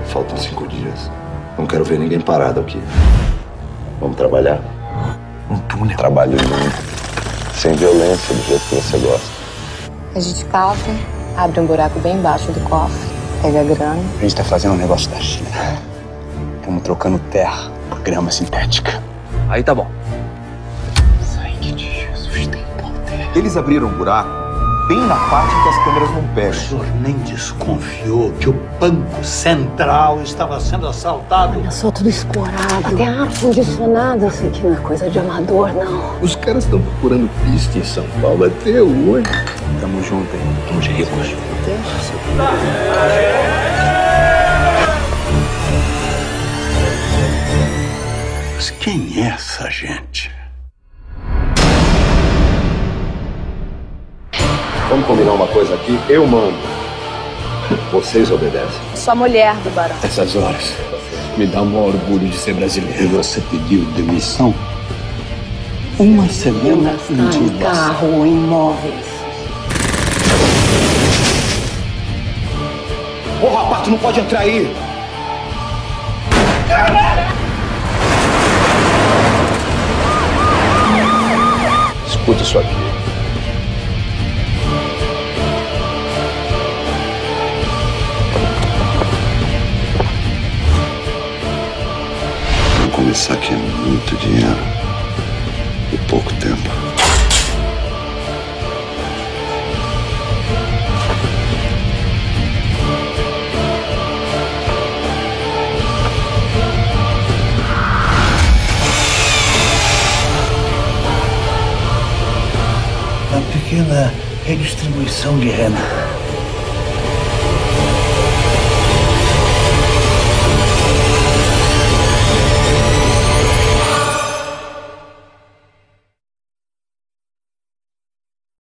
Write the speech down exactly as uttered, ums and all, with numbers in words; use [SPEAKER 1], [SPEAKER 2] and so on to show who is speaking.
[SPEAKER 1] Faltam cinco dias. Não quero ver ninguém parado aqui. Vamos trabalhar?
[SPEAKER 2] Um túnel.
[SPEAKER 1] Trabalho limpo, sem violência, do jeito que você gosta.
[SPEAKER 3] A gente cava, abre um buraco bem embaixo do cofre, pega a grana.
[SPEAKER 2] A gente tá fazendo um negócio da China. Estamos trocando terra por grama sintética. Aí tá bom. Sangue de Jesus tem poder.
[SPEAKER 4] Eles abriram um buraco bem na parte que as câmeras não pegam.
[SPEAKER 5] O senhor nem desconfiou que o Banco Central estava sendo assaltado?
[SPEAKER 6] Eu sou tudo escorado. Até ar-condicionado, eu sei que não é coisa de amador, não.
[SPEAKER 1] Os caras estão procurando pista em São Paulo até hoje.
[SPEAKER 2] Tamo junto aí. Tamo de ricos.
[SPEAKER 5] Mas quem é essa gente?
[SPEAKER 1] Vamos combinar uma coisa aqui? Eu mando. Vocês obedecem.
[SPEAKER 3] Sou a mulher do barão.
[SPEAKER 2] Essas horas me dá um orgulho de ser brasileiro.
[SPEAKER 5] E você pediu demissão? Uma semana
[SPEAKER 6] Em carro, imóveis.
[SPEAKER 4] Ô, rapaz, tu não pode entrar aí!
[SPEAKER 1] Escuta isso aqui. Vamos começar aqui, é muito dinheiro e pouco tempo.
[SPEAKER 5] Uma pequena redistribuição de renda.